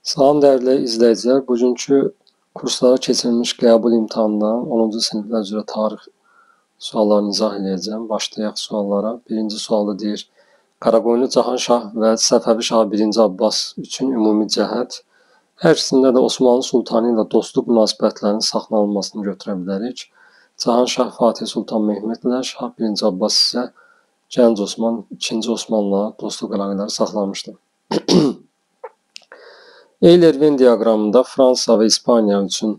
Salam dəyərli izləyicilər, bugünkü kurslara keçirilmiş qəbul imtahanından 10-cu siniflər üzrə tarix suallarını izah edəcəm. Başlayaq suallara. Birinci sualda deyir, Qaraqoyunlu Cahanşah və Səfəvi Şah 1-ci Abbas üçün ümumi cəhət. Hər ikisində də Osmanlı Sultanı ilə dostluq münasibətlərinin saxlanılmasını götürə bilərik. Cahanşah Fatih Sultan Mehmedlə, Şah 1-ci Abbas isə Gənc Osman 2-ci Osmanla dostluq əlaqələri saxlamışdır. Eyler-Venn diaqramında Fransa və İspaniya üçün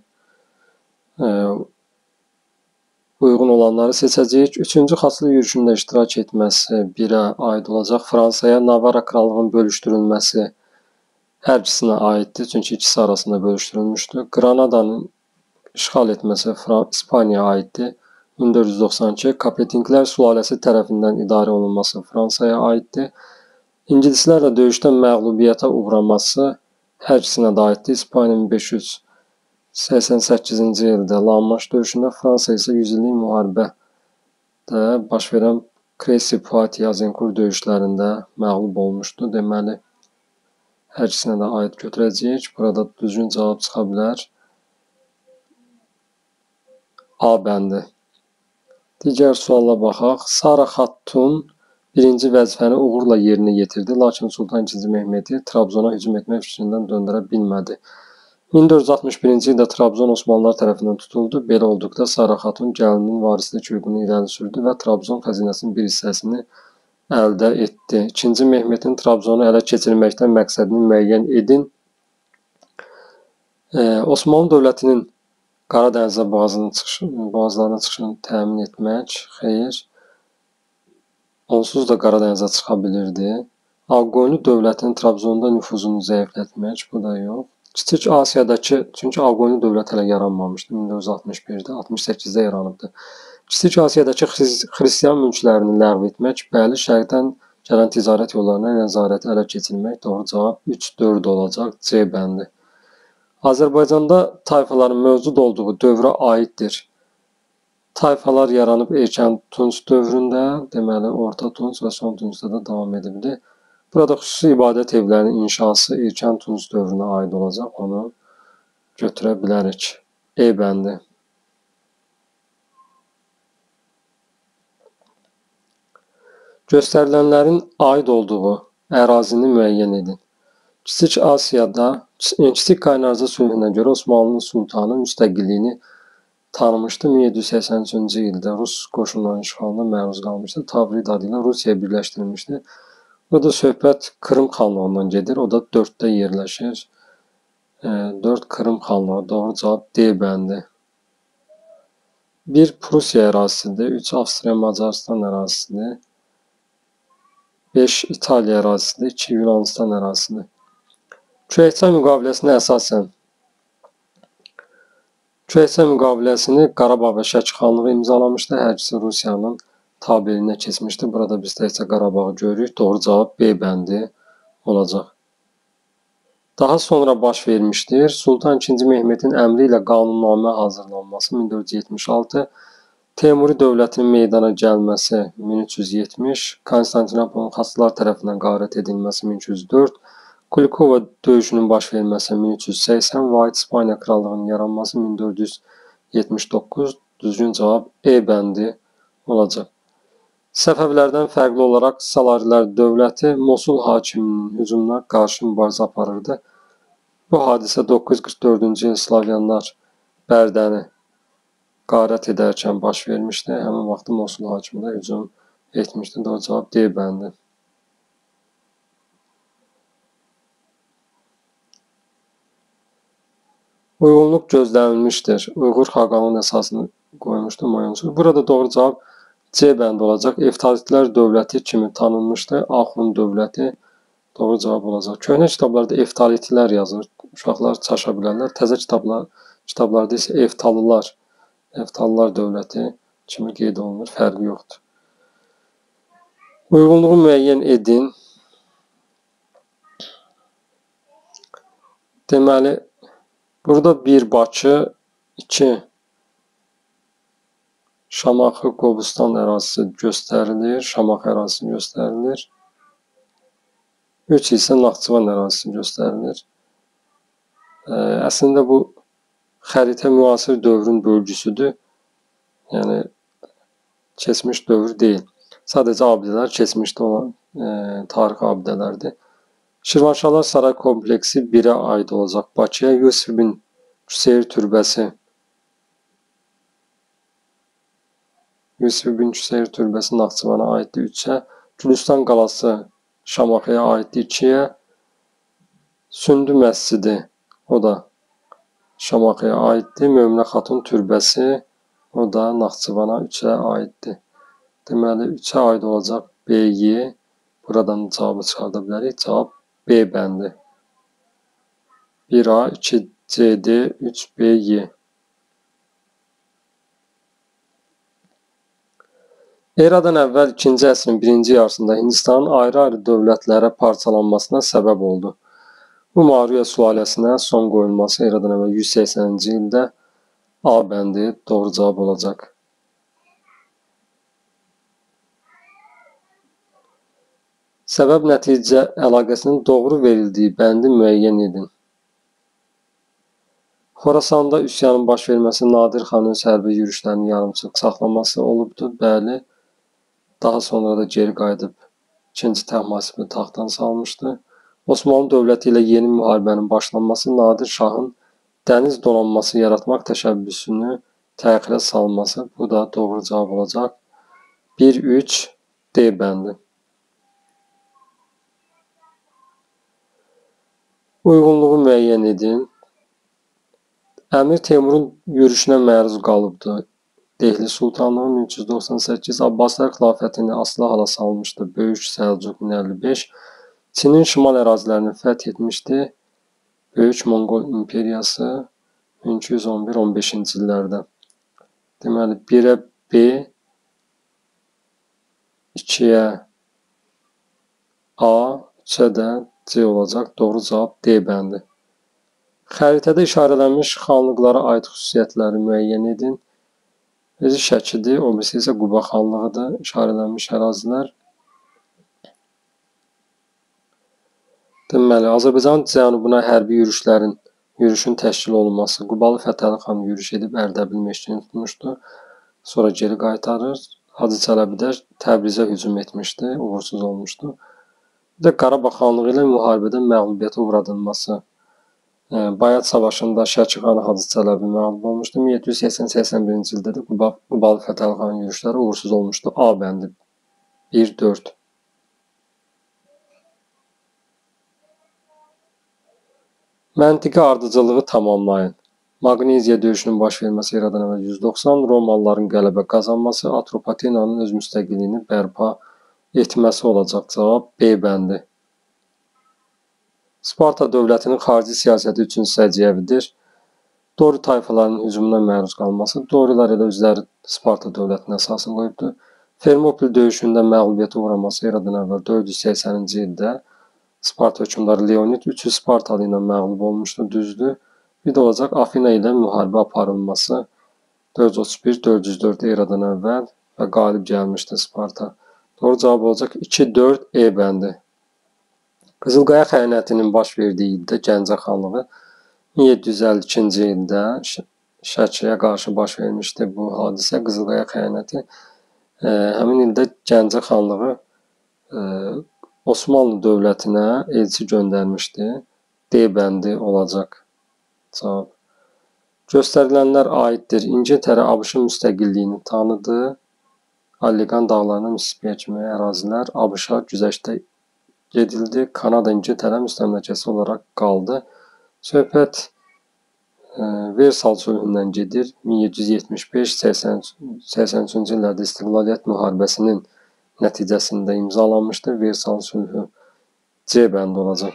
uyğun olanları seçəcəyik. Üçüncü Xaçlı yürüşündə iştirak etməsi 1-ə aid olacaq. Fransaya Navarra krallığının bölüşdürülməsi hər ikisinə aiddir, çünki ikisi arasında bölüşdürülmüşdür. Granadanın işğal etməsi İspaniyaya aiddir. 1492 Kapetinglər sülaləsi tərəfindən idarə olunması Fransaya aiddir. İngilislərlə döyüşdə məğlubiyyətə uğraması hər ikisinə də aiddir. İspaniya 1588-ci ildə La Manche döyüşündə, Fransa isə 100 illik müharibədə baş verən Crécy-Poitiers-Azincourt döyüşlərində məğlub olmuşdu. Deməli, hər ikisinə də aid götürəcəyik. Burada düzgün cavab çıxa bilər. A bəndi. Digər suala baxaq. Sara Xatun birinci vəzifəni uğurla yerinə yetirdi, lakin Sultan II. Mehmedi Trabzona hücum etmək fikrindən döndərə bilmədi. 1461-ci ildə Trabzon Osmanlılar tərəfindən tutuldu. Belə olduqda Sara Xatun gəlinin varislik hüququnu irəli sürdü və Trabzon xəzinəsinin bir hissəsini əldə etdi. İkinci Mehmedin Trabzonu ələ keçirməkdən məqsədini müəyyən edin. Osmanlı dövlətinin Qaradənizə boğazlarına çıxışını təmin etmək, xeyr. Onsuz da Qaradənizə çıxa bilirdi. Ağqoyunlu dövlətinin Trabzonda nüfuzunu zəiflətmək, bu da yox. Kiçik Asiyadakı, çünki Ağqoyunlu dövlət hələ yaranmamışdı, 1961-də, 68-də yaranıbdı. Kiçik Asiyadakı xristian mülklərini ləğv etmək, bəli, şərqdən gələn ticarət yollarına nəzarəti ələ keçirmək, doğru cavab 3-4 olacaq, C bəndi. Azərbaycanda tayfaların mövcud olduğu dövrə aiddir. Tayfalar yaranıb erkən Tunc dövründə, deməli, Orta Tunc və Son Tuncda da davam edibdi. Burada xüsusi ibadət evlərinin inşası erkən Tunc dövrünə aid olacaq, onu götürə bilərik. E bəndi. Göstərilənlərin aid olduğu ərazini müəyyən edin. Kiçik Asiyada, Kiçik Qaynarca sülhünə görə Osmanlı Sultanı müstəqilliyini tanımışdı. 1783-cü ildə Rus qoşunlarının işğalına məruz qalmışdı. Tavrid adı ilə Rusiya birləşdirilmişdi. Burada söhbət Krım xanlığından gedir. O da 4-də yerləşir. 4 Krım xanlığı. Doğru cavab D bəndi. 1 Prusiya ərazisidir. 3 Avstriya Macaristan ərazisidir. 5 İtaliya ərazisidir. 2 Yunanistan ərazisidir. Köyəkçay müqaviləsinə əsasən Köyəkçay müqaviləsini Qarabağ və Şəki xanlığı imzalamışdı. Hər ikisi Rusiyanın tabeliyinə keçmişdi. Burada biz təkcə Qarabağı görürük. Doğru cavab B bəndi olacaq. Daha sonra baş vermişdir. Sultan II. Mehmedin əmri ilə qanunnamə hazırlanması 1476, Teymuri dövlətinin meydana gəlməsi 1370, Konstantinopolun xaçlılar tərəfindən qarət edilməsi 1304, Kulikova döyüşünün baş verməsi 1380, Vahid İspaniya krallığının yaranması 1479, düzgün cavab E bəndi olacaq. Səfəvilərdən fərqli olaraq Salarilər dövləti Mosul hakiminin hücumuna qarşı mübarizə aparırdı. Bu hadisə 944-cü il Slavyanlar Bərdəni qarət edərkən baş vermişdi. Həmin vaxtı Mosul hakimi də hücum etmişdi. Doğru cavab D bəndi. Uyğunluq gözlənilmişdir. Uyğur Xaqanın əsasını qoymuşdu Moyonçu. Burada doğru cavab C bəndi olacaq. Eftalitlər dövləti kimi tanınmışdı. Axund dövləti doğru cavab olacaq. Köhnə kitablarda eftalitlər yazır. Uşaqlar çaşa bilərlər. Təzə kitablarda isə Eftalılar dövləti kimi qeyd olunur. Fərqi yoxdur. Uyğunluğu müəyyən edin. Deməli, burada 1 Bakı, 2 Şamaxı, Qobustan ərazisi göstərilir. Şamaxı ərazisi göstərilir. 3 isə Naxçıvan ərazisi göstərilir. Əslində bu xəritə müasir dövrün bölgüsüdür. Yəni keçmiş dövr deyil. Sadəcə abidələr keçmişdə olan tarixi abidələrdir. Şirvanşahlar Saray kompleksi 1-ə aid olacaq. Bakıya Yusif bin Küseyir türbəsi Naxçıvana aiddir 3-ə. Gülüstan qalası Şamaxıya aiddir 2-yə. Sündü məscidi o da Şamaxıya aiddir. Möminə xatun türbəsi o da Naxçıvana 3-ə aiddir. Deməli 3-ə aid olacaq B-yi. Buradan cavabı çıxarda bilərik. Cavab B bəndi. 1A, 2CD, 3BY. Eradan əvvəl 2-ci əsrin 1-ci yarısında Hindistanın ayrı-ayrı dövlətlərə parçalanmasına səbəb oldu. Bu Maurya sülaləsinə son qoyulması Eradan əvvəl 180-ci ildə A bəndi doğru cavab olacaq. Səbəb-nəticə əlaqəsinin doğru verildiyi bəndi müəyyən edin. Xorasanda üsyanın baş verməsi Nadir xanın hərbi yürüşlərinin yarımçıq saxlaması olubdur. Bəli. Daha sonra da geri qayıdıb 2-ci Təhmasibini taxtdan salmışdı. Osmanlı dövləti ilə yeni müharibənin başlanması Nadir şahın dəniz donanması yaratmaq təşəbbüsünü təxirə salması. Bu da doğru cavab olacaq. 1-3 D bəndi. Uyğunluğu müəyyən edin. Əmir Teymurun yürüşünə məruz qalıbdı. Dehli Sultanlığı 1398, Abbasilər xilafətini asılı hala salmışdı. Böyük Səlcuq 1055, Çinin şimal ərazilərini fəth etmişdi. Böyük Monqol imperiyası 1211-15-ci illərdə. Deməli 1-ə B, 2-yə A, 3-ə də C olacaq. Doğru cavab D bəndi. Xəritədə işarələnmiş xanlıqlara aid xüsusiyyətləri müəyyən edin. Biri Şəkidir, o birisi isə Quba xanlığıdır. İşarələnmiş ərazilər. Deməli, Azərbaycanın cənubuna hərbi yürüşün təşkil olunması. Qubalı Fətəli xan yürüş edib Ərdəbil meşqini tutmuşdu. Sonra geri qaytarır. Hacı Çələbi də Təbrizə hücum etmişdi, uğursuz olmuşdu. Bir də Qarabağ xanlığı ilə müharibədə məğlubiyyətə uğradılması. Bayat savaşında Şəki xanı Hacı Çələbi məğlub olmuşdu. 1780-81-ci ildə də Qubalı Fətəli xanın yürüşləri uğursuz olmuşdu. A bəndi 1-4. Məntiqi ardıcılığı tamamlayın. Maqneziya döyüşünün baş verməsi Eradan əvvəl 190, Romalıların qələbə qazanması, Atropatenanın öz müstəqilliyini bərpa etməsi olacaq. Cavab B bəndi. Sparta dövlətinin xarici siyasəti üçün səciyyəvidir. Dori tayfalarının hücumuna məruz qalması. Dorilar elə özləri Sparta dövlətinin əsasını qoyubdur. Fermopil döyüşündə məğlubiyyətə uğraması Eradan əvvəl 480-ci ildə Sparta hökmdarı Leonid 300 Spartalı ilə məğlub olmuşdu, düzdür. Bir də olacaq Afina ilə müharibə aparılması 431-404 Eradan əvvəl və qalib gəlmişdi Sparta. Doğru cavab olacaq 2-4 E bəndi. Qızılqaya xəyanətinin baş verdiyi ildə Gəncə xanlığı 1752-ci ildə Şəkiyə qarşı baş vermişdi bu hadisə, Qızılqaya xəyanəti. Həmin ildə Gəncə xanlığı Osmanlı dövlətinə elçi göndərmişdi. D bəndi olacaq. Cavab. Göstərilənlər aiddir. İngiltərə ABŞ-ın müstəqilliyini tanıdı. Alleqan dağlarına Missisipi kimi ərazilər ABŞ-a güzəştə gedildi. Kanada İngiltərə müstəmləkəsi olaraq qaldı. Söhbət Versal sülhündən gedir. 1775-83-cü illərdə İstiqlaliyyət müharibəsinin nəticəsində imzalanmışdır. Versal sülhü C bəndi olacaq.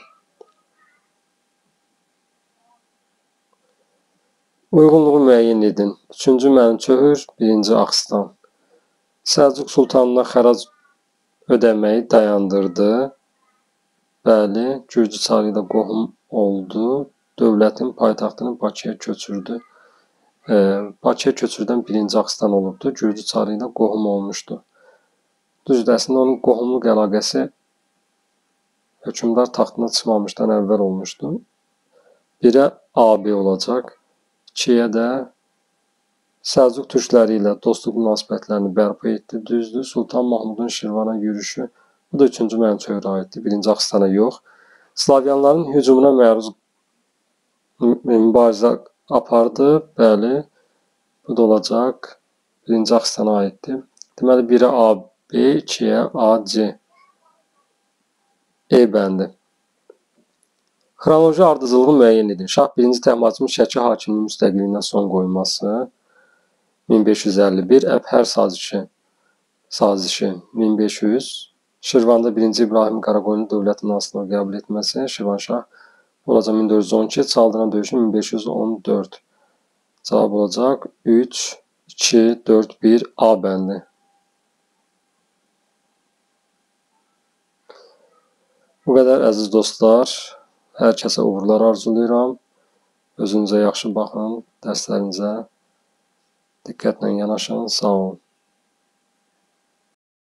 Uyğunluğu müəyyən edin. 3-cü Mənüçöhür, 1-ci Axistan. Səlcuq sultanına xərac ödəməyi dayandırdı. Bəli, Gürcü çarı ilə qohum oldu. Dövlətin paytaxtını Bakıya köçürdü. Bakıya köçürdən 1-ci Axistan olubdu. Gürcü çarı ilə qohum olmuşdu. Düzdür, əslində onun qohumluq əlaqəsi hökmdar taxtına çıxmamışdan əvvəl olmuşdu. 1'ə AB olacaq. 2'yə də Səlcuq türkləri ilə dostluq münasibətlərini bərpa etdi. Düzdür. Sultan Mahmudun Şirvana yürüşü. Bu da 3-cü Mənsuura aiddir. 1-ci Axistana yox. Slavyanların hücumuna məruz mübarizə apardı. Bəli. Bu da olacaq. 1-ci Axistana aiddir. Deməli 1'ə AB, 2'yə AC. E bəndi. Xronoloji ardıcılığı müəyyən edin. Şah 1-ci Təhmasibin Şəki hakiminin müstəqilliyinə son qoyması 1551, Əbhər sazişi 1500, Şirvanda 1-ci İbrahim Qaraqoyunlu dövlət binasını qəbul etməsi, Şirvanşah olacaq 1412, Çaldıran döyüşü 1514. Cavab olacaq 3, 2, 4, 1, A bəndi. Bu qədər əziz dostlar. Hər kəsə uğurlar arzulayıram. Özünüzə yaxşı baxın. Dərslərinizə diqqətlə yanaşın. Sağ olun.